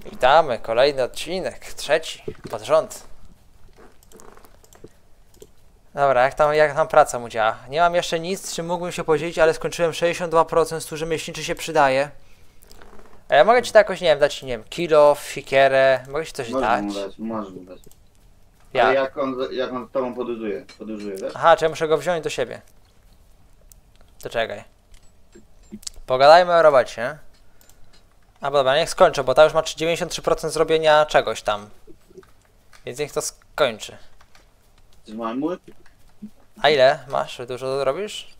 Witamy, kolejny odcinek, trzeci pod rząd. Dobra, jak tam praca mu działa? Nie mam jeszcze nic, czym mógłbym się podzielić, ale skończyłem 62%, z którzy myślniczy się przydaje. A ja mogę ci to jakoś, nie wiem, dać, nie wiem, kilo, fikierę, mogę ci coś dać? Możesz mu dać. Ja. Ale jak on z tobą podróżuje, wiesz? Aha, czy ja muszę go wziąć do siebie? To czekaj. Pogadajmy o robocie. A bo dobra, niech skończę, bo ta już ma 93% zrobienia czegoś tam. Więc niech to skończy. Zmajmuj? A ile masz? Dużo robisz?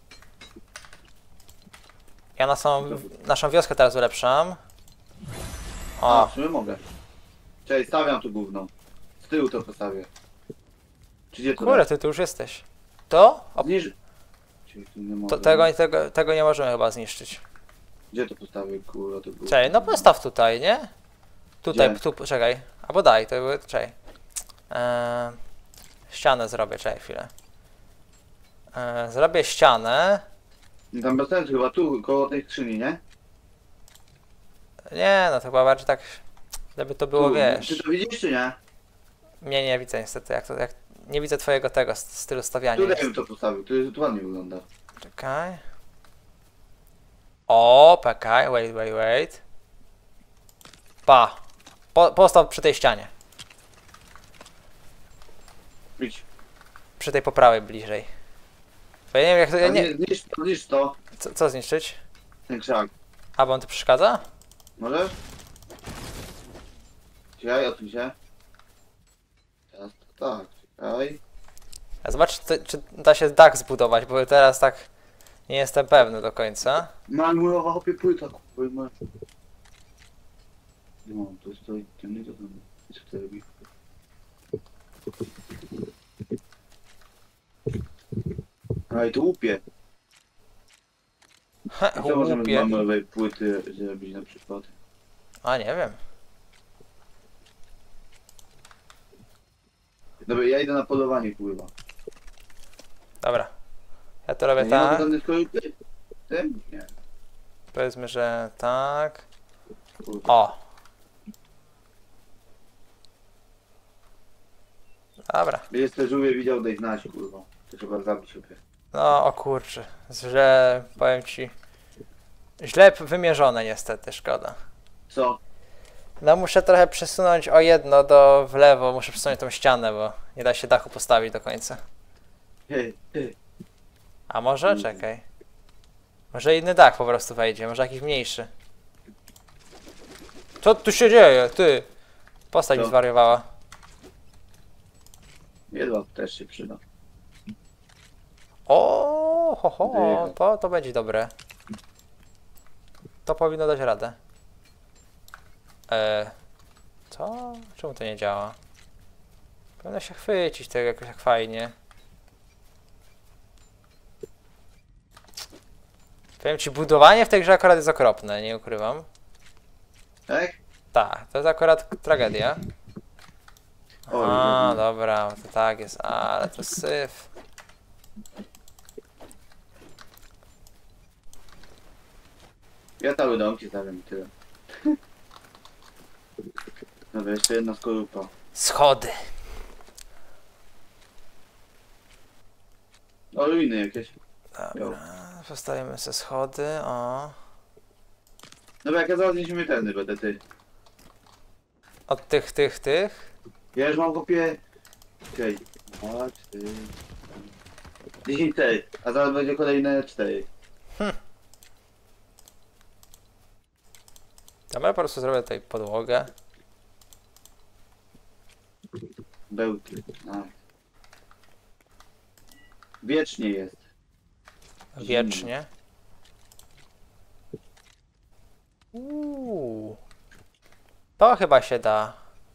Ja naszą wioskę teraz ulepszam. A, O, w sumie mogę. Cześć, stawiam tu gówno. Z tyłu to postawię. Czy gdzie to kurde, ty tu już jesteś. To? O, Zniż... Czyli tu nie to mogę. tego nie możemy chyba zniszczyć. Gdzie to postawię, kurwa, to było? Czekaj, no postaw tutaj, nie? Tutaj, Gdzie? tu, czekaj. Albo daj, to były, czekaj. Ścianę zrobię, czekaj chwilę. Zrobię ścianę. Tam bez sensu, chyba tu, koło tej skrzyni, nie? Nie, no to chyba bardziej tak, żeby to było, Tu, wiesz. Ty to widzisz, czy nie? Nie widzę niestety, jak nie widzę twojego tego stylu stawiania. Tutaj bym to postawił, to ładnie wygląda. Czekaj. O, czekaj, wait. Pa. Postaw przy tej ścianie. Idź. Przy tej po prawej bliżej. Bo ja nie wiem jak to, ja nie... Zniszcz to, Co zniszczyć? ten krzak. A, bo on tu przeszkadza? Możesz? Czekaj, odsuń się. Teraz to tak, czekaj. A zobacz, czy da się dach zbudować, bo teraz tak nie jestem pewny do końca. Malmurowa hopie płyta, kurwa. Nie mam, to stoi ciemny, to tam jest w telewizji. A i to łupie. Co możemy z Głupie. malmurowej płyty zrobić na przykład? A, nie wiem. Dobra, ja idę na polowanie, kurwa. Dobra. Ja to robię Nie mam tak. żadnej skorupy? Tym? Nie. Powiedzmy, że tak. Kurwa. O. Dobra. Jest te żółwie widział, daj znać, kurwa. To trzeba zabić sobie. No, o kurczę. Źle, powiem ci. Źle wymierzone niestety, szkoda. Co? No muszę trochę przesunąć o jedno w lewo, muszę przesunąć tą ścianę, bo nie da się dachu postawić do końca. Hej. A może? Czekaj. Może inny dach po prostu wejdzie, może jakiś mniejszy. Co tu się dzieje, ty? Postać mi Co? zwariowała. Jedwab też się przyda. O, ho, ho, Wyjechał. to będzie dobre. To powinno dać radę. Co? Czemu to nie działa? Powinno się chwycić tego jakoś tak fajnie. Powiem ci, budowanie w tej grze akurat jest okropne, nie ukrywam. Tak? Tak, to jest akurat tragedia. Oj, A, oj. dobra, to tak jest, ale to syf. Ja cały dom ci stawiam i tyle. Dobra, jeszcze jedna skorupa. Schody. O, ruiny jakieś. Dobra, postawimy sobie schody, o. Dobra, jak ja zaraz niesiemy tędy będę ty. Od tych. Ja już mam kopię... Czekaj. 2, 4... 10 4, a zaraz będzie kolejne 4. Dobra, po prostu zrobię tutaj podłogę. Bełty. A. Wiecznie jest. Wiecznie. To chyba się da.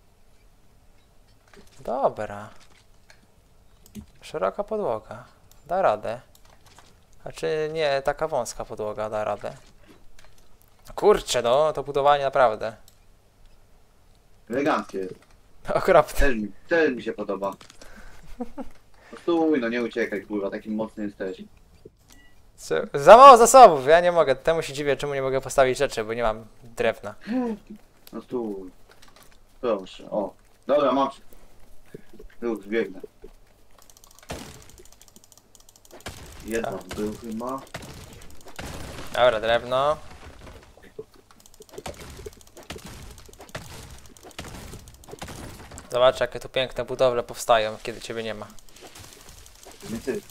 Dobra. Szeroka podłoga. Da radę. A czy nie, taka wąska podłoga da radę. Kurczę, no, to budowanie naprawdę. Eleganckie jest. Okropne. Też mi się podoba. No stój, no nie uciekaj, kurwa, takim mocnym jesteś. Za mało zasobów, ja nie mogę. Temu się dziwię, czemu nie mogę postawić rzeczy, bo nie mam drewna. No tu. Proszę, o. Dobra, mam. Już biegnę. Jedna był chyba. Dobra, drewno. Zobacz, jakie tu piękne budowle powstają, kiedy ciebie nie ma. Nie ty.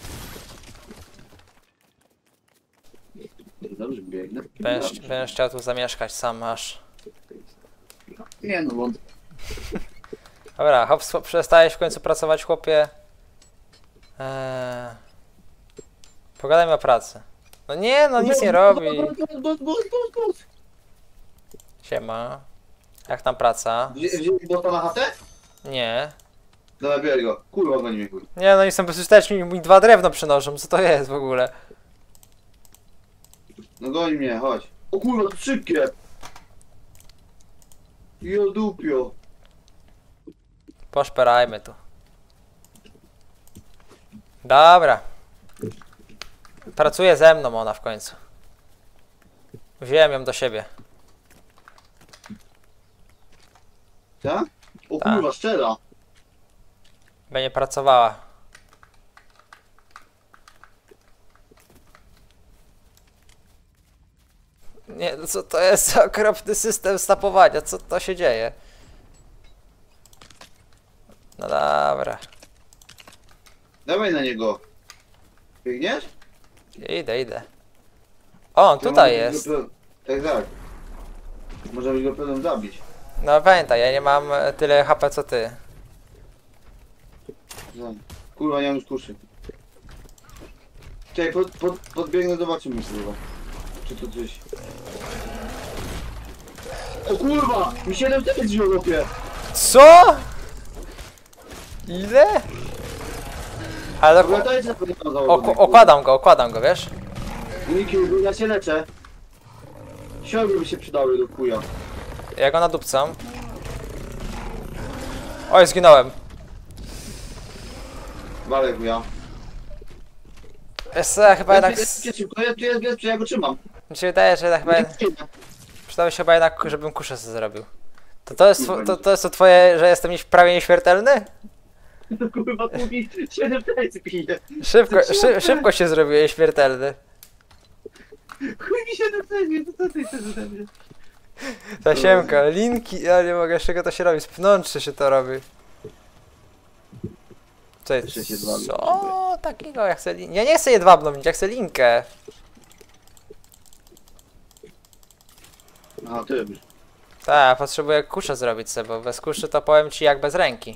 Dobrze biegnę. Będziesz chciał tu zamieszkać sam aż. Nie no, bo... Dobra, hop, przestałeś w końcu pracować, chłopie. Pogadajmy o pracy. No nie, no nic nie robi. Bus. Siema. Jak tam praca? Wziąłeś bota na chatę? Nie. Dobra, biorę go. Kurwa, goni mnie chuj. Nie, no i są bezużyteczni, mi 2 drewno przynoszą, co to jest w ogóle? No goni mnie, chodź. O kurwa, to szybkie. Jodupio. Poszperajmy tu. Dobra. Pracuje ze mną ona w końcu. Wziąłem ją do siebie. Tak? O Tak. kurwa, szczera. Będzie pracowała. Nie, no co to jest za okropny system snapowania? Co to się dzieje? No dobra. Dawaj na niego. Biegniesz? Idę. O, on tutaj jest. Tak. Możemy go pewnie zabić. No pamiętaj, ja nie mam tyle HP co ty. Kurwa, nie mam już kuszy. Czekaj, podbiegnę, zobaczymy sobie. Czy to coś... O kurwa! Mi 7 tysięcy wziął łopie! Co? Ile? Ale Pamiętajcie, co to założone. okładam go, wiesz? Niki, ja się leczę. Siodły by się przydały do chuja. Ja go nadupcam. Oj, zginąłem. Walę chuja. Wiesz co, ja chyba jednak... Jest, ja go trzymam. Mi się wydaje, że chyba... Przydało się chyba jednak, żebym kuszę sobie zrobił. To jest to twoje, że jestem prawie nieśmiertelny? To kurwa, póki 7 tysięcy pije. Szybko się zrobiłeś śmiertelny. Chuj mi 7 tysięcy, to co ty chcesz ode mnie? Tasiemka, linki, ja nie mogę, z czego to się robi, z pnączy się to robi. Jeszcze się dwa Co takiego, ja chcę linkę. Ja nie chcę jedwabną, ja chcę linkę. A, ty robisz. Tak, potrzebuję kuszę zrobić sobie, bo bez kuszy to powiem ci jak bez ręki.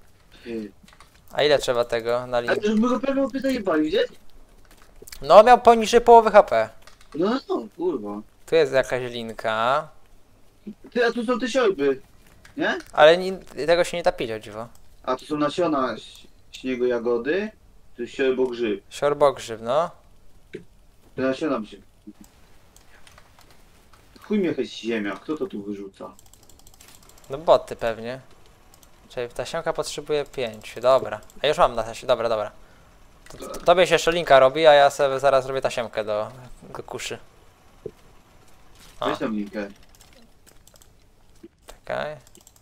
A ile trzeba tego na A linkę? to już go pewnie opie zajebali, gdzie? No miał poniżej połowy HP. No, kurwa. Tu jest jakaś linka. Ty, a tu są te siorby. Nie? Ale tego się nie da pić, o dziwo. A tu są nasiona śniegu jagody. Tu jest siorbo-grzyb. Siorbogrzyb, no. Te nasiona mi się... Chuj mnie jakaś ziemia, kto to tu wyrzuca? No boty pewnie. Czyli tasiemka potrzebuje 5, dobra. A już mam na tasie, dobra. Tobie się jeszcze linka robi, a ja sobie zaraz zrobię tasiemkę do kuszy. O. Weź tam linkę. Czekaj.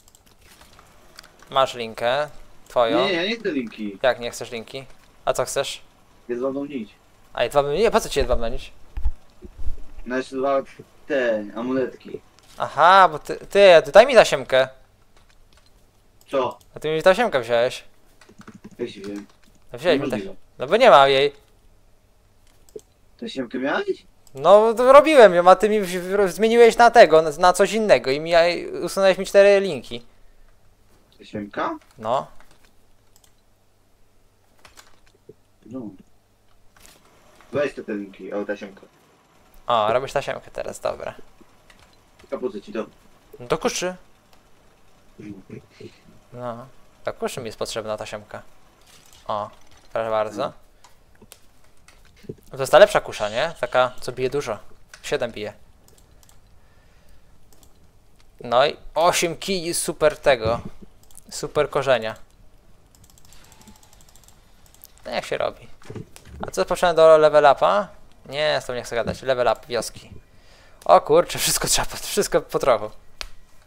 Masz linkę. Twoją. Nie, ja nie chcę linki. Jak nie chcesz linki? A co chcesz? Jedwabną nić. A jedwabny, nie, po co ci jedwabna nić? Znaczy dwa te amuletki. Aha, bo ty daj mi tasiemkę. Co? A ty mi tasiemkę wziąłeś. Jak się wiem? No wziąłeś mi Niemożliwe. No bo nie mam jej. Tasiemkę miałeś? No to robiłem ją, a ty mi zmieniłeś na tego, na coś innego i usunąłeś mi 4 linki. Tasiemka? No. No. Weź te linki, o tasiemkę. O, robisz tasiemkę teraz, dobra. A po co ci to? No to kuszy. No. Do kuszy mi jest potrzebna tasiemka. O, proszę bardzo. To jest ta lepsza kusza, nie? Taka, co bije dużo. 7 bije. No i 8 kij super tego. Super korzenia. No jak się robi? A co, poszedłem do level upa? Nie, z tą nie chcę gadać. Level up wioski. O kurczę, wszystko trzeba, wszystko po trochu.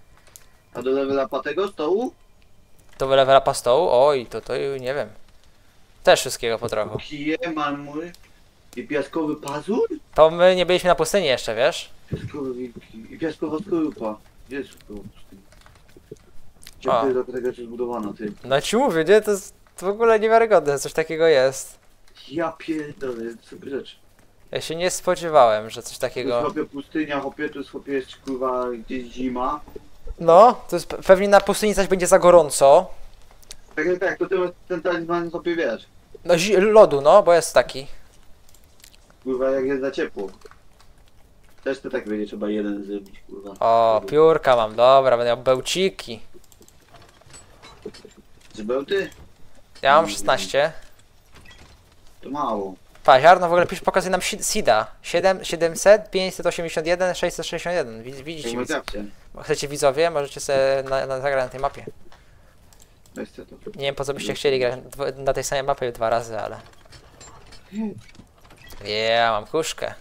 A do levela tego stołu? To level upa stołu? Oj, to nie wiem. Też wszystkiego po trochu. Kije, marmury i piaskowy pazur? To my nie byliśmy na pustyni jeszcze, wiesz? Piaskowe wilki i piaskowa skorupa. Gdzie jest skorupa pustyni? O. Ciekawe do tego jest zbudowana, ty. No ci mówię, nie? To jest w ogóle niewiarygodne, coś takiego jest. Ja pierdolę, super rzecz. Ja się nie spodziewałem, że coś To jest takiego... chłopie pustynia, chłopie, to jest chłopie jest kurwa gdzieś zima. No, to jest pewnie na pustyni coś będzie za gorąco. Tak, to ten talizman chłopie wiesz. No lodu, no, bo jest taki. Kurwa jak jest za ciepło. Też to tak będzie trzeba jeden zrobić, kurwa. O, piórka mam, dobra, będę miał bełciki. Czy bełty? Ja mam 16. To mało. Pa, ziarno w ogóle pokazuje nam SIDA. 700, 581, 661. Widzicie? Demokracja. Chcecie widzowie? Możecie sobie zagrać na tej mapie. Weź co to. Nie wiem po co byście chcieli grać na tej samej mapie 2 razy, ale... Mam kuszkę.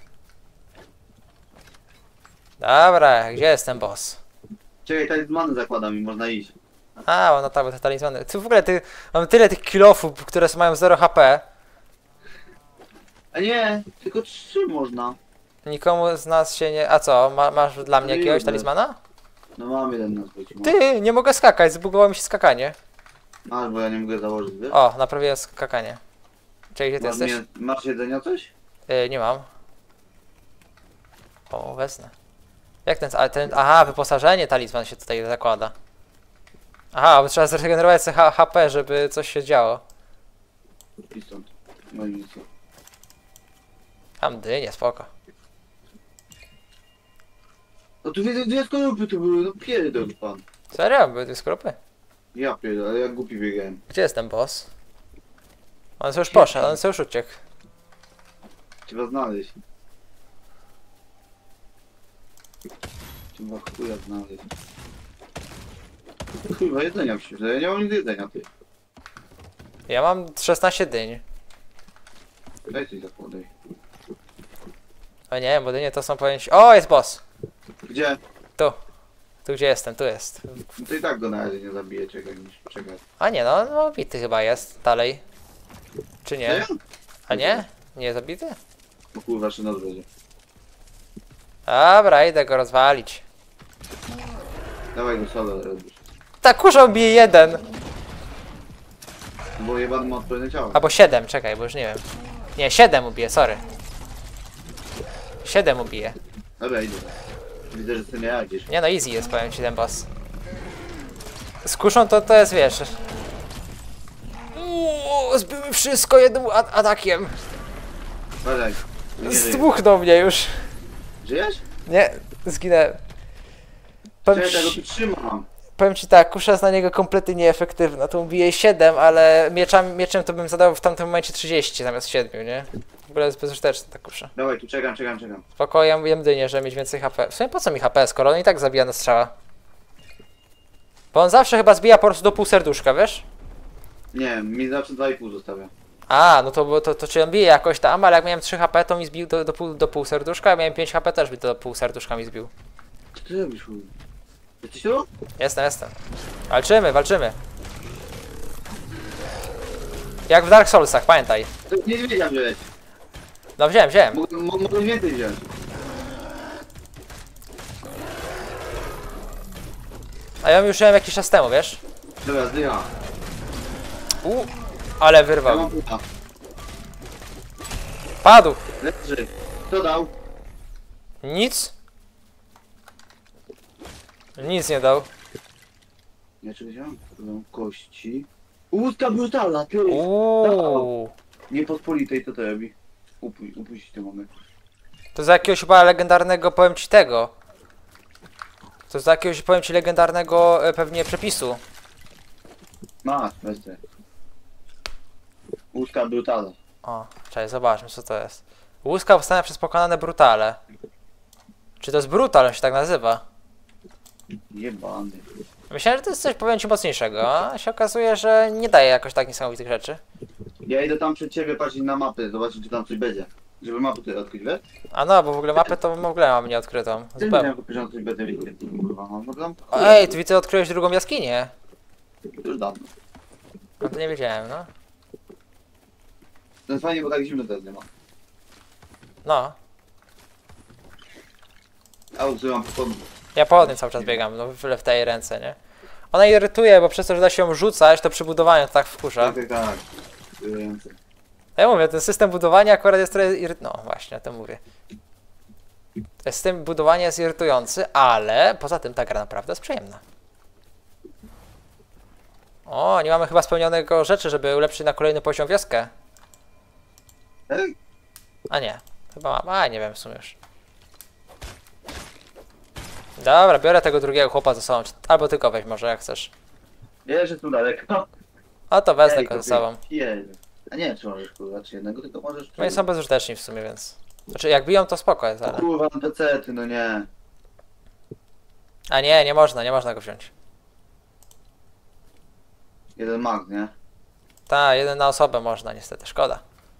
Dobra, gdzie jest ten boss? Czekaj, talizmany zakładam i można iść. A, no tak, bo te talizmany. Tu w ogóle mam tyle tych kilofów, które mają 0 HP. A nie, tylko 3 można. Nikomu z nas się nie... A co, masz dla mnie Nie jakiegoś lubię. talizmana? No mam jeden na zbyciu. Ty, nie mogę skakać, zbugowało mi się skakanie. Masz, bo ja nie mogę założyć, wiesz? O, naprawiłem skakanie. Cześć, gdzie ty Masz, jesteś? masz jedzenia coś? Nie mam. O, wezmę. Jak ten... Aha, wyposażenie talizman się tutaj zakłada. Aha, bo trzeba zregenerować sobie HP, żeby coś się działo. I stąd. No i nic. Tam dynie, spoko. No tu wiedzę, dwie skorupy tu były, no pierdol pan. Serio? Były dwie skorupy? Ja pierdol, ale jak głupi biegałem. Gdzie jest ten boss? On sobie już poszedł, on sobie już uciekł. Trzeba znaleźć. Trzeba chuja znaleźć. Kurwa, jedzenia przyjdzie, ja nie mam nigdy jedzenia, ty. Ja mam 16 dyń. Daj coś zakładaj. O nie, bo dynie to są pojęci... O, jest boss! Gdzie? Tu. Tu gdzie jestem, tu jest. No to i tak go na razie nie zabiję, czekaj. A nie, no bity chyba jest dalej. Czy nie? Serio? A nie? Nie jest zabity? No kurwa, czy noc będzie. Dobra, idę go rozwalić. Dawaj go solo robisz. Tak, kurza bije 1! Bo jebany ma odporne ciało. Albo 7, czekaj, bo już nie wiem. Nie, 7 ubije, sorry. 7 ubije. Dobra, idę. Widzę, że ty nie radzisz. Nie no, easy jest, powiem ci ten boss. Z kuszą to jest, wiesz... Zbyły wszystko jednym atakiem. Uważaj. Nie żyjesz. Zdmuchnął mnie już. Żyjesz? Nie, zginę. Powiem Czekaj, tego ci, tu trzymam. powiem ci tak, kusza jest na niego kompletnie nieefektywna. To bije 7, ale mieczem to bym zadał w tamtym momencie 30 zamiast 7, nie? W ogóle jest bezużyteczna ta kusza. Dawaj, tu czekam. Spoko, ja jem dynię, żeby mieć więcej HP. W sumie po co mi HP, skoro on i tak zabija na strzała? Bo on zawsze chyba zbija po prostu do pół serduszka, wiesz? Nie, mi zawsze 2,5 zostawia. A, no to czy on bije jakoś tam, ale jak miałem 3 HP, to mi zbił do pół serduszka, a miałem 5 HP, też by do pół serduszka mi zbił. Co ty robisz, chuj? Jesteś tu? Jestem. Walczymy. Jak w Dark Soulsach, pamiętaj. To niedźwiedzia wziąłeś. No wziąłem. Mogę więcej wziąć. A ja już wziąłem jakiś czas temu, wiesz? Dobra, zdycha. Ale Ja wyrwał. mam puta. Padł. Leży. Kto dał? Nic? Nic nie dał. Nie, czy wziąłem? Mam kości. Łódka brutalna, ty! Uuu. Niepospolitej, co to robi? Upuścić to mamy. To za jakiegoś chyba legendarnego, powiem ci tego. To za jakiegoś, powiem ci, legendarnego pewnie przepisu. Masz, weź te. Łódka brutalna. O, czekaj, zobaczmy co to jest. Łuska powstania przez pokonane brutale. Czy to jest brutal, on się tak nazywa? Jebany. Myślałem, że to jest coś, powiem ci, mocniejszego, a się okazuje, że nie daje jakoś tak niesamowitych rzeczy. Ja idę tam przed ciebie patrzeć na mapę, zobaczyć czy tam coś będzie. Żeby mapę tutaj odkryć, wiesz? A no, bo w ogóle mapę to w ogóle mam nieodkrytą. Ty Zupełnie. miałem kupić, że coś będę wiedział. Kurwa, no tam... Ej, tu widzę, odkryłeś drugą jaskinię. Już dawno. No to nie wiedziałem, no. To jest fajnie, bo tak zimno teraz nie ma. No. A używam pochodni. Ja pochodnie cały czas biegam, no w tej ręce, nie? Ona irytuje, bo przez to, że da się ją rzucać, to przy budowaniu to tak wkurza. Tak. Ja mówię, ten system budowania akurat jest trochę no właśnie, o tym mówię. System budowania jest irytujący, ale poza tym ta gra naprawdę jest przyjemna. O, nie mamy chyba spełnionego rzeczy, żeby ulepszyć na kolejny poziom wioskę. Ej, A nie, chyba mam, a nie wiem w sumie już. Dobra, biorę tego drugiego chłopa ze sobą, albo tylko weź może jak chcesz. wiesz, że tu daleko. A to wezmę Ej, go ze to sobą. Jezu. A nie, czy możesz kurwa, czy jednego, tylko możesz... No i są bezużyteczni w sumie, więc... Znaczy jak biją to spoko jest, ale... Kurwa, NPC-ty, no nie. A nie, nie można go wziąć. Jeden mag, nie? Ta, jeden na osobę można niestety, szkoda.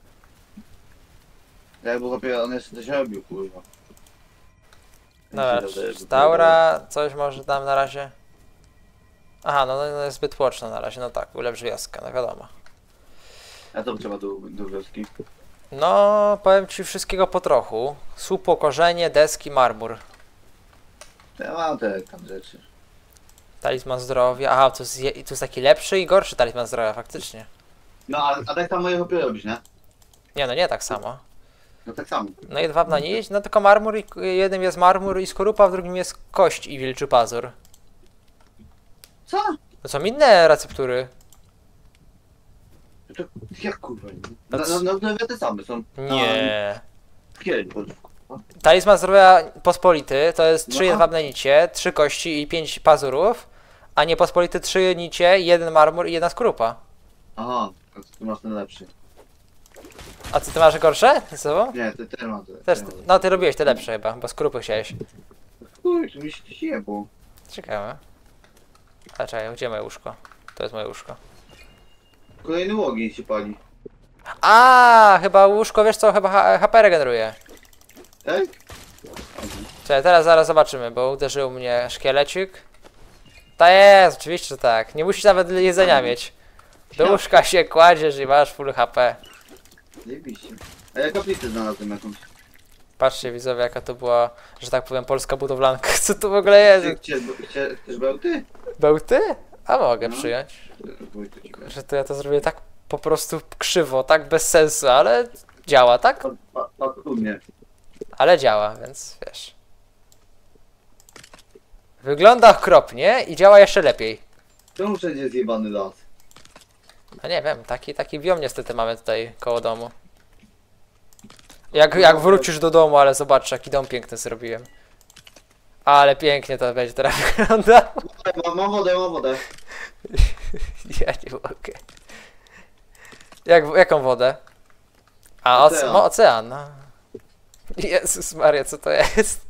Jakby chłopie, on jeszcze coś robił, kurwa. Dobra, Myślę, że jakby Taura, coś może tam na razie. Aha, no jest zbyt tłoczno na razie, no tak, ulepsz wioskę, no wiadomo. A to trzeba do wioski. No, powiem ci wszystkiego po trochu. Słup, korzenie, deski, marmur. Ja mam te tam rzeczy. Talizman zdrowia, aha, to jest taki lepszy i gorszy talizman zdrowia, faktycznie. No, a tak samo je chłopie robisz, nie? Nie no, nie tak samo. No tak samo. No i dwa na nić, no tylko marmur i jednym jest marmur i skorupa, w drugim jest kość i wilczy pazur. Co? To są inne receptury. To jak kurwa? No No te same są. Nie. Kiedy? Talizman zdrowia pospolity to jest 3 No. jedwabne nicie, 3 kości i 5 pazurów, a nie pospolity 3 nicie, 1 marmur i 1 skorupa. Aha, a ty masz ten lepszy. A co ty masz gorsze ze sobą? Nie, ty ten masz. Też, no ty robiłeś te lepsze chyba, bo skorupy chciałeś. Kurczę, mi się zjebło. Ciekawe. A czekaj, gdzie moje łóżko? To jest moje łóżko. Kolejny ogień się pali. A, chyba łóżko, wiesz co, chyba HP regeneruje. Tak? Czekaj, zaraz zobaczymy, bo uderzył mnie szkielecik. Ta jest, oczywiście, że tak. Nie musisz nawet jedzenia mieć. Do łóżka się kładziesz i masz full HP. Zajebiście. A ja kaplicę znalazłem jakąś. Patrzcie widzowie, jaka to była, że tak powiem, polska budowlanka. Co to w ogóle jest? Chcesz bełty? Bełty? A mogę No. przyjąć. Wuj, to ci Że to ja to zrobię tak po prostu krzywo, tak bez sensu, ale działa, tak? Patrudnie. Ale działa, więc wiesz. Wygląda okropnie i działa jeszcze lepiej. Czemu wszędzie jest jebany las? No nie wiem, taki biom niestety mamy tutaj koło domu. Jak wrócisz do domu, ale zobacz jaki dom piękny zrobiłem. Ale pięknie to będzie teraz wyglądało. Mam wodę. Ja nie mogę. Jaką wodę? A Ocean. ocean. No. Jezus Maria, co to jest?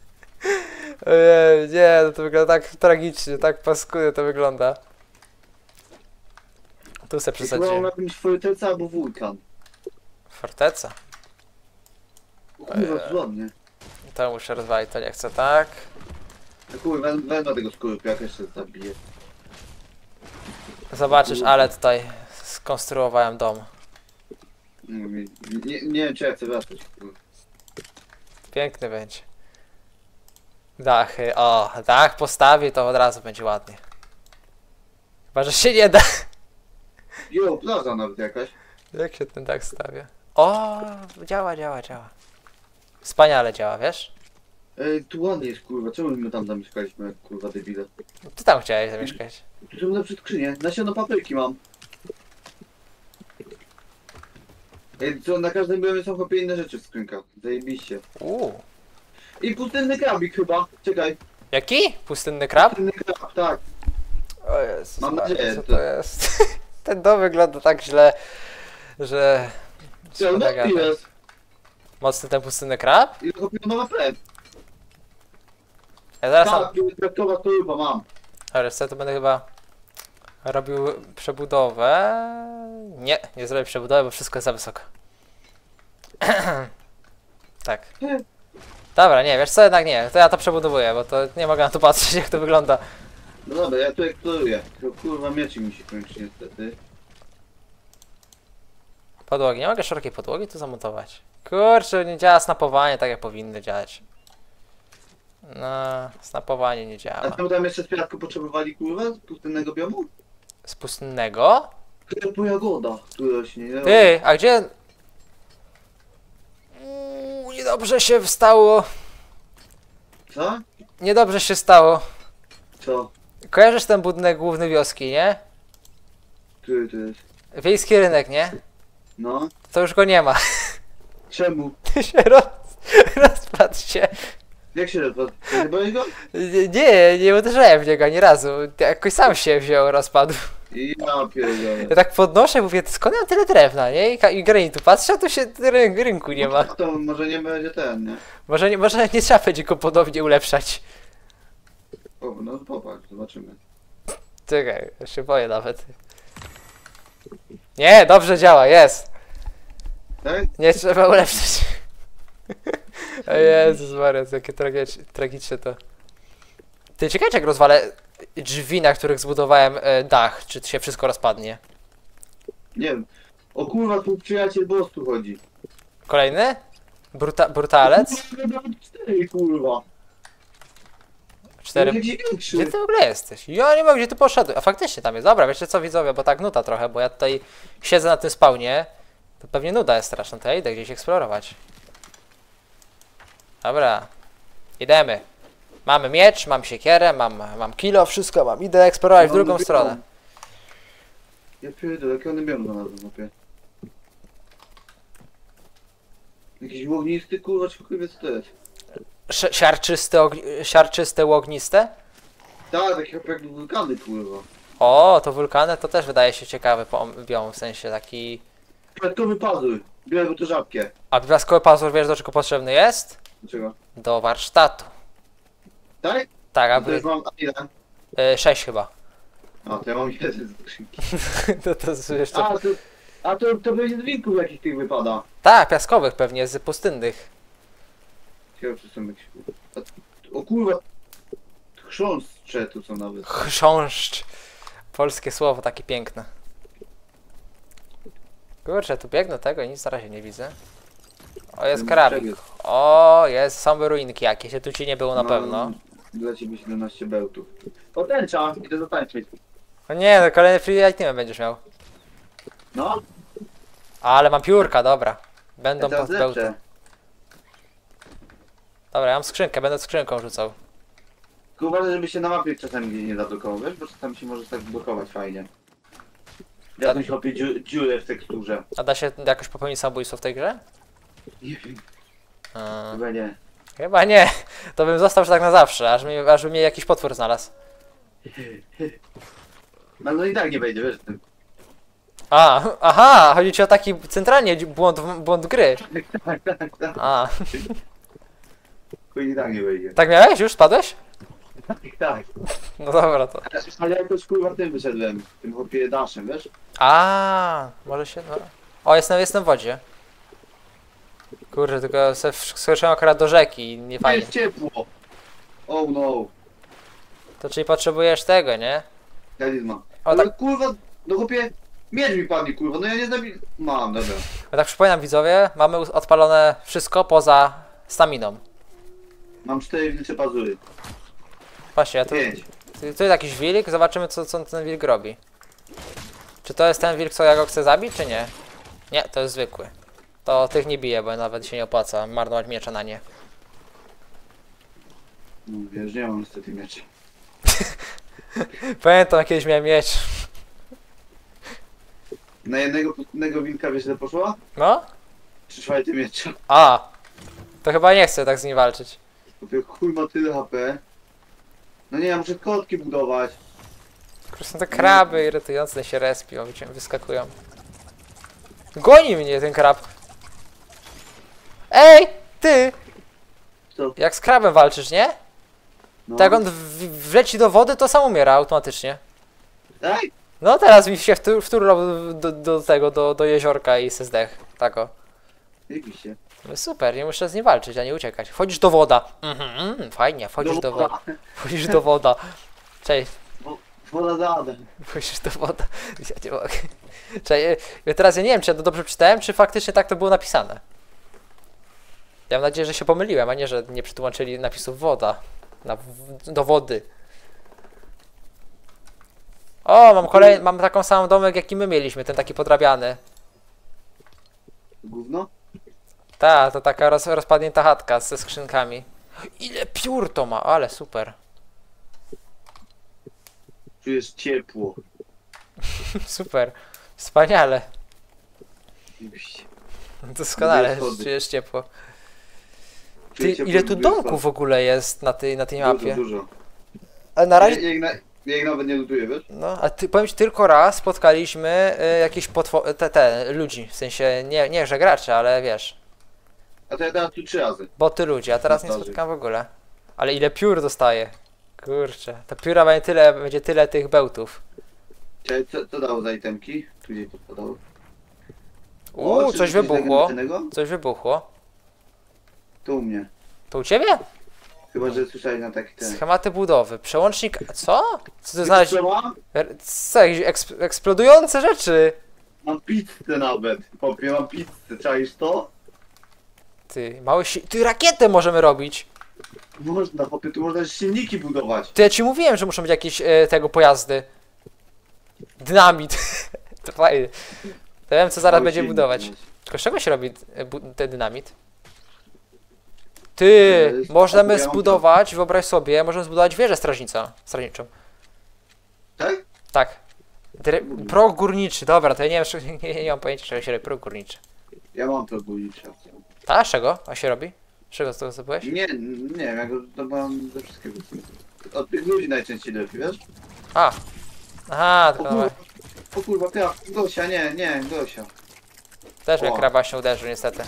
Ojej, nie, no to wygląda tak tragicznie, tak paskudnie to wygląda. Tu se Chyba mam przesadziłem. jakąś fortecę albo wulkan. Forteca. Kurwa, to ładnie. To muszę rozwalić, to nie chcę, tak? No kurwa, wezmę tego skorupia, jak jeszcze zabiję. Zobaczysz, ale tutaj skonstruowałem dom. Nie wiem, czy ja chcę wracać. Kurwa. Piękny będzie. Dachy, o, dach postawię, to od razu będzie ładnie. Chyba, że się nie da. Jo, plaża nawet jakaś. Jak się ten dach stawia? O, działa. Wspaniale działa, wiesz? Tu ładnie jest, kurwa. Czemu my tam zamieszkaliśmy, jak kurwa debile? Ty tam chciałeś zamieszkać. Tu są lepsze skrzynie. Nasiono papryki mam. Co, na każdym biomie są chłopie inne rzeczy w skrzynkach. Zajebiście. I pustynny krabik chyba. Czekaj. Jaki? Pustynny krab? Pustynny krab, tak. O Jezus, Mam Maria, nadzieję, co to- to jest? Ten dom wygląda tak źle, że... Co, no Szkoda i gadać. jest. Mocny ten pustynny krab? I chłopie nowa pleb. Ja zaraz tam... Tak, traktowa turuba mam. Ale co, to będę chyba robił przebudowę. Nie zrobię przebudowy, bo wszystko jest za wysoko. Tak. Dobra, nie, wiesz co, jednak nie. To ja to przebudowuję, bo to nie mogę na to patrzeć, jak to wygląda. No dobra, ja tu eksploruję. Tylko kurwa miecz mi się kończy niestety. Podłogi. Nie mogę szerokiej podłogi tu zamontować. Kurczę, nie działa snapowanie tak, jak powinno działać. No, snapowanie nie A działa. czemu tam jeszcze z piasku potrzebowali kurwa z pustynnego biomu? Z pustynnego? To jagoda tu rośnie, nie? Ty, a gdzie... Niedobrze się wstało. Co? Niedobrze się stało. Co? Kojarzysz ten budynek główny wioski, nie? Który to jest? Wiejski rynek, nie? No? To już go nie ma. Czemu? Ty się rozpadł się. Jak się rozpadł? Zjebałeś go? Nie uderzyłem w niego ani razu. Jakoś sam się wziął, rozpadł. I ja pierdolę. Ja tak podnoszę, mówię, skąd ja mam tyle drewna, nie? I granitu patrzę, a tu się rynku nie ma. To może nie będzie ten, nie? Może nie trzeba będzie go ponownie ulepszać. O, no popatrz, zobaczymy. Czekaj, ja się boję nawet. Nie, dobrze działa, jest. Tak? Nie trzeba ulepszać. O Jezus Maria, jakie tragiczne to. Ty, ciekawe jak rozwalę drzwi, na których zbudowałem dach, czy się wszystko rozpadnie. Nie wiem. O kurwa, tu przyjaciel boss tu chodzi. Kolejny? Brutalec? 4 kurwa. 4. Jakiś większy. Gdzie ty w ogóle jesteś? Ja nie wiem, gdzie ty poszedłeś. A faktycznie tam jest. Dobra, wiecie co widzowie, bo tak nuda trochę, bo ja tutaj siedzę na tym spawnie. To pewnie nuda jest straszna, to ja idę gdzieś eksplorować. Dobra. Idziemy. Mamy miecz, mam siekierę, mam kilo, wszystko mam. Idę eksplorować w drugą stronę. Ja pierdolę, jakie one biorą na nas mapie. Jakiś ognisty kurwa, czy chuj wie co to jest? Siarczyste, łogniste? Tak, takie jak wulkany kurwa. O, to wulkany to też wydaje się ciekawy biom, w sensie taki... Kwiatkowy pazur. Biorę tu żabkę. A piaskowy pazur wiesz do czego potrzebny jest? Dlaczego? Do warsztatu. Tak? Tak, To aby... jest mam ile? 6 chyba. A, to ja mam jeden z skrzynki. to jest jeszcze... To będzie z wilków jakich tych wypada. Tak, piaskowych pewnie, z pustynnych. Ciekawe, czy są jakieś... O kurwa! Chrząstcze tu są nawet. Chrząszcz. Polskie słowo takie piękne. Kurczę, tu biegnę tego i nic na razie nie widzę. O, jest karabik. O, są ruinki jakieś, tu ci nie było na pewno. Dla ciebie 17 bełtów. O tęcza! Idę zatańczyć. O nie, no kolejny free item będziesz miał. No? Ale mam piórka, dobra. Będą Teraz pod bełty. lepsze. Dobra, ja mam skrzynkę, będę skrzynką rzucał. Tylko uważaj, żeby się na mapie czasami gdzieś nie zablokował, wiesz? Bo czasami się może tak blokować fajnie. Jakąś hopie dziurę w teksturze. A da się jakoś popełnić samobójstwo w tej grze? Nie wiem, Yy, chyba nie. chyba nie. To bym został już tak na zawsze, aż by mnie jakiś potwór znalazł. No i tak nie wejdzie, wiesz? Tym. Aha, chodzi ci o taki centralnie błąd gry. Tak, tak, tak. A, Chuj i tak nie wejdzie. tak miałeś? Już spadłeś? Tak, tak. No dobra to. Ale jakoś kurwa tym wyszedłem. Tym hopie daszem, wiesz? Może się... No. O, jestem w wodzie. Kurde, tylko skoczyłem akurat do rzeki i nie fajnie. Jest ciepło! Oh no. To czyli potrzebujesz tego, nie? Realizma. O, No tak. kurwa, no chłopie, miecz mi padnie kurwa, no ja nie zabiję. Mam, dobra. Ja tak przypominam widzowie, mamy odpalone wszystko poza staminą. Mam 4 wilcze pazury. Właśnie, 5. tu jest jakiś wilk, zobaczymy co ten wilk robi. Czy to jest ten wilk, co ja go chcę zabić, czy nie? Nie, to jest zwykły. To tych nie bije, bo nawet się nie opłaca marnować miecza na nie. No wiesz, nie mam niestety miecza. Pamiętam, kiedyś miałem miecz. Na jednego wilka wiesz ile poszło? No? 3/4 miecza. A! To chyba nie chcę tak z nim walczyć. Chłopie, chuj ma tyle HP. No nie, ja muszę kotki budować. Kurczę, są te kraby irytujące się respią, wyskakują. Goni mnie ten krab. Ej! Ty! Co? Jak z krabem walczysz, nie? No. Tak jak on wleci do wody, to sam umiera automatycznie. Tak? No teraz mi się wturlał do jeziorka i se zdech. Tak o. Jebiście. No super, nie muszę z nim walczyć, a nie uciekać. Wchodzisz do woda. Fajnie, wchodzisz do woda. Wchodzisz do woda. Cześć, Woda za Adem. wchodzisz do woda. Ja nie mogę. Cześć, teraz ja nie wiem, czy ja to dobrze przeczytałem, czy faktycznie tak to było napisane. Ja mam nadzieję, że się pomyliłem, a nie, że nie przetłumaczyli napisów woda. Do wody. O, mam taką samą domek, jaki my mieliśmy, ten taki podrabiany. Gówno? Ta, to taka rozpadnięta chatka ze skrzynkami. Ile piór to ma, ale super. Czujesz ciepło. Super. Wspaniale. Iść. Doskonale, Lubię schody. czujesz ciepło. Czuję Ty, ciepło, ile tu lubię domków schody. w ogóle jest na tej mapie? Dużo. Ale na razie... Ja ich nawet nie lutuję, wiesz? No, a powiem ci, tylko raz spotkaliśmy jakieś ludzi. W sensie, nie że gracze, ale wiesz. A to ja teraz tu 3 razy. Boty ludzi, a teraz nie Zdarzy. spotkam w ogóle. Ale ile piór dostaję? Kurczę, to pióra będzie tyle tych bełtów. Czekaj, co dało za itemki? Tu gdzieś to podało. O, czy Coś coś wybuchło. zagadniętego? Coś wybuchło. Tu u mnie. To u ciebie? Chyba, że słyszeli na taki ten. Schematy budowy. Przełącznik... Co? Co to znaleźć? Mam? Co? Jakieś eksplodujące rzeczy? Mam pizzę nawet. Popie, mam pizzę. Czaisz to? Ty, Ty, rakietę możemy robić. Można, popie, tu można silniki budować. To ja ci mówiłem, że muszą być jakieś tego pojazdy. Dynamit. To fajnie. To wiem, co zaraz Mały będzie silnik budować. budować. Tylko z czego się robi ten dynamit? Ty, możemy ja mam zbudować, wyobraź sobie, możemy zbudować wieżę strażniczą. Tak? Tak. Prog górniczy, dobra, to ja nie wiem, nie mam pojęcia, czego się robi prog górniczy. Ja mam to bulicze. A z czego? A się robi? Z czego to zdobyłeś? Nie wiem, ja go zdobywam ze wszystkiego. Od tych ludzi najczęściej lepiej, wiesz? A. Aha, O tylko kurwa, dobra. o kurwa, Gosia, nie, Gosia. Też mnie O. krab właśnie uderzył niestety.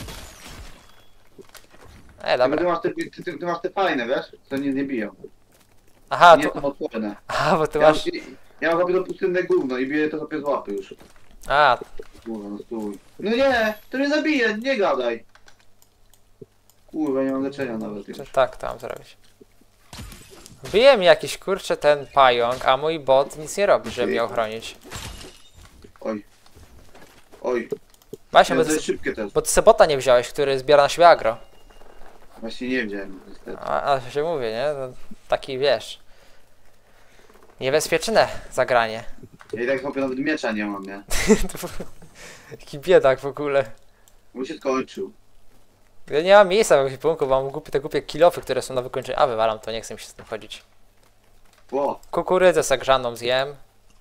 Ty Dobra. masz te fajne, wiesz? Co nie biją. Aha, Nie tu... są odporne. A, bo ty Ja, masz... ja mam to pustynne gówno i biję to sobie z łapy już. A, Kurwa, no stój. No nie, to mnie zabije, nie gadaj. Kurwa, nie mam leczenia nawet już. tak, to mam zrobić. Bije mi jakiś kurczę ten pająk, a mój bot nic nie robi, żeby mnie ochronić. Oj. Oj. Właśnie, Ja to jest szybkie też. bo ty se bota nie wziąłeś, który zbiera na siebie agro. Właśnie nie wziąłem niestety. A się mówię, nie? No, taki wiesz. Niebezpieczne zagranie. Ja i tak chłopie nawet miecza nie mam, nie? Taki biedak w ogóle. Bo się skończył. Ja nie mam miejsca w ekwipunku, bo mam te głupie kilofy, które są na wykończeniu. A, wywalam to, nie chcę mi się z tym chodzić. Ło. Kukurydzę zagrzaną zjem.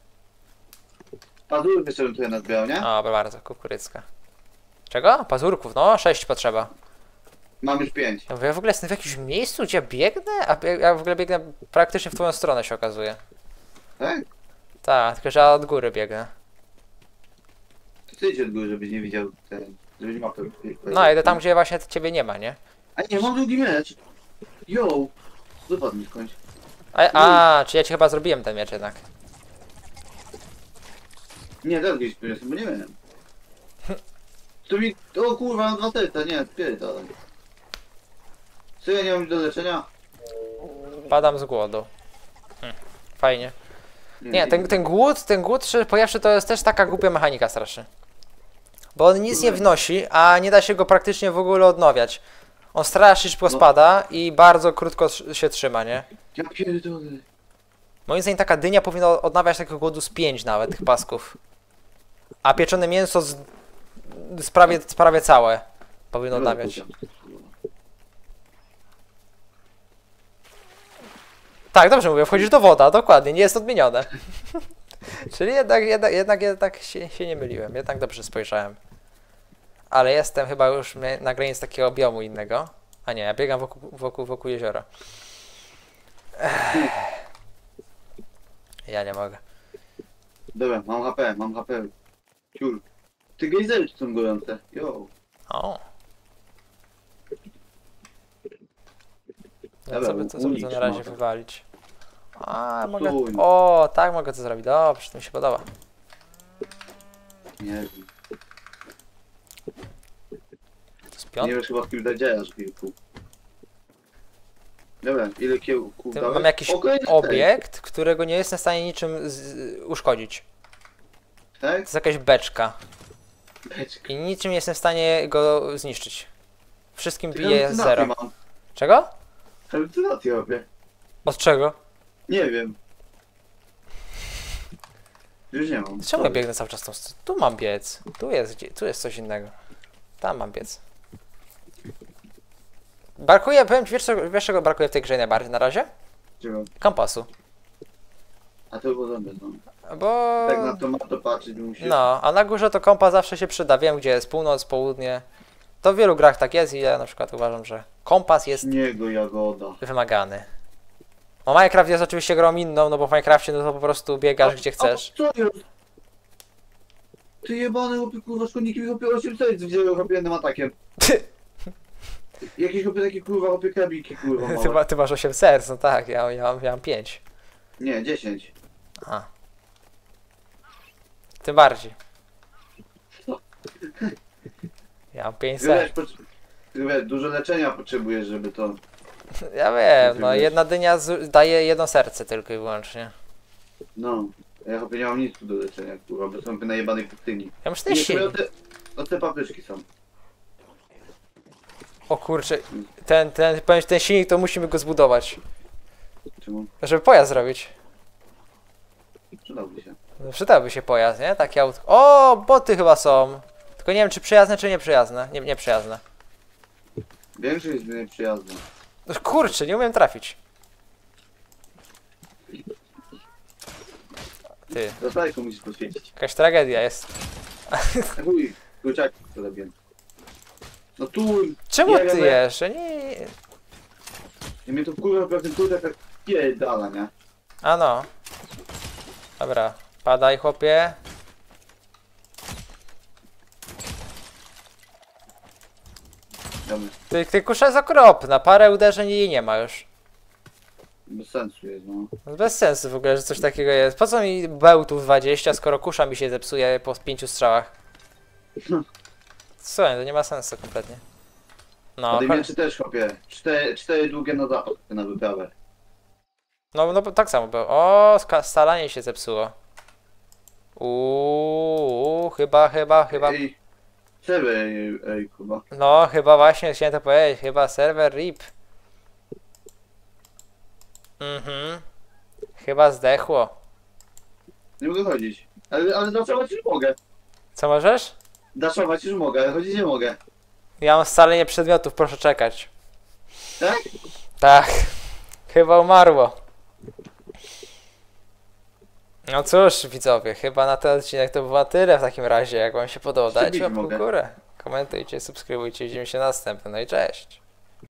Pazury jeszcze bym tutaj nazbierał, nie? O, bardzo, kukurydzka. Czego? Pazurków, no, 6 potrzeba. Mam już 5. No, bo ja w ogóle jestem w jakimś miejscu, gdzie biegnę, a ja w ogóle biegnę praktycznie w twoją stronę, się okazuje. Tak? Tak, tylko że ja od góry biegnę. To ty idź od góry, żebyś nie widział ten... Żebyś mapę... No, idę tam, gdzie właśnie ciebie nie ma, nie? A nie, mam drugi miecz. Yo. Wypadł mi skądś. Czy ja ci chyba zrobiłem ten miecz jednak. Nie, też gdzieś przyniosłem, bo nie wiem. To mi... O kurwa, mam 2 serca, nie, pierdolę. Co ja nie mam do leczenia? Padam z głodu. Fajnie. Nie, ten głód pojawszy to jest też taka głupia mechanika strasznie. Bo on nic nie wnosi, a nie da się go praktycznie w ogóle odnawiać. On strasznie szybko spada i bardzo krótko się trzyma, nie? Ja pierdolę. Moim zdaniem taka dynia powinna odnawiać takiego głodu z 5 nawet, tych pasków. A pieczone mięso prawie całe powinno odnawiać. Tak, dobrze mówię, wchodzisz do woda, dokładnie, nie jest odmienione. Czyli jednak się nie myliłem, jednak dobrze spojrzałem. Ale jestem chyba już na granicy takiego biomu innego. A nie, ja biegam wokół jeziora. Ja nie mogę. Dobra, mam HP. Ciur. Ty gejzery tu są gorące. Yo. O. Dobra, Co by to ulicz na razie mapę. wywalić? A, mogę... Stój. O, tak mogę to zrobić. Dobrze, to mi się podoba. Nie wiem. To jest Nie wiesz chyba w kim zadziałasz kilku. Dobra, ile kiełków dałeś? Mam jakiś O, kolejny obiekt, którego nie jestem w stanie niczym uszkodzić. To Tak? jest jakaś beczka. Beczka. I niczym nie jestem w stanie go zniszczyć. Wszystkim bije Halucynacje 0. mam. Czego? Halucynacje robię. Od czego? Nie wiem. Już nie mam. Czemu ja biegnę cały czas tą stronę? Tu mam biec. Tu jest coś innego. Tam mam biec. Brakuje, powiem ci, wiesz czego brakuje w tej grze najbardziej na razie? Czego? Kompasu. A to było dobre, no. Bo... Tak na to ma to patrzeć musisz. No, a na górze to kompas zawsze się przyda. Wiem, gdzie jest północ, południe. To w wielu grach tak jest i ja na przykład uważam, że kompas jest Śniego jagoda. wymagany. No Minecraft jest oczywiście grą inną, no bo w Minecrafcie no to po prostu biegasz gdzie chcesz. A co jest? Ty jebany chłopie, kurwa, szkodniki mi chłopie 800 wzięły chłopie jednym atakiem. Jakieś chłopie takie kurwa chłopie krabiki kurwa małe. Ty masz 8 serc, no tak, ja mam 5. Nie, 10. A. Tym bardziej. Ja mam 5 serc. Wiesz, dużo leczenia potrzebujesz, żeby to... Ja wiem, no jedna dynia daje jedno serce tylko i wyłącznie. No. Ja chłopie nie mam nic tu do leczenia, kurwa, bo są na jebanej pustyni. Ja muszę ten silnik. Te papryczki są. O kurczę, ten silnik to musimy go zbudować. Czemu? Żeby pojazd zrobić. Przydałby się. No, przydałby się pojazd, nie? Takie auto. O, boty chyba są. Tylko nie wiem, czy przyjazne, czy nieprzyjazne. Nie przyjazne. Większość jest nieprzyjazna. No, kurczę, nie umiem trafić. Ty, Zastajką musisz poświęcić. jakaś tragedia jest. Chuj, kurczaki co robię. No tu... Czemu ja ty wiem, jesz? Ja nie... I mnie to kurwa pewnie kurde tak pierdala, nie? A no. Dobra, padaj chłopie. Dobra, Ty kusza jest okropna, parę uderzeń i jej nie ma już. bez sensu jest, no. No bez sensu w ogóle, że coś takiego jest. Po co mi bełtów 20, skoro kusza mi się zepsuje po 5 strzałach? Słuchaj, to nie ma sensu kompletnie. No, A mieczy też chłopie. Cztery długie na zapad, na wyprawę. no bo tak samo było. O, scalanie się zepsuło. Chyba. Ej, serwer, ej, kurwa. No, chyba właśnie chciałem to powiedzieć. Chyba serwer RIP. Chyba zdechło. Nie mogę chodzić. Ale daszować już mogę. Co możesz? Daszować już mogę, ale chodzić nie mogę. Ja mam scalenie przedmiotów, proszę czekać. Tak? Tak. Chyba umarło. No cóż, widzowie, chyba na ten odcinek to było tyle w takim razie. Jak wam się podobało, dajcie Przebić łapkę w mogę. górę. Komentujcie, subskrybujcie, widzimy się następnym. No i cześć.